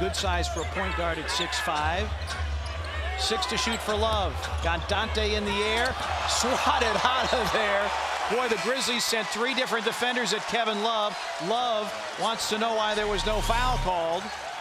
good size for a point guard at 6'5". 6 to shoot for Love. Got Dante in the air, swatted out of there. Boy, the Grizzlies sent 3 different defenders at Kevin Love. Love wants to know why there was no foul called.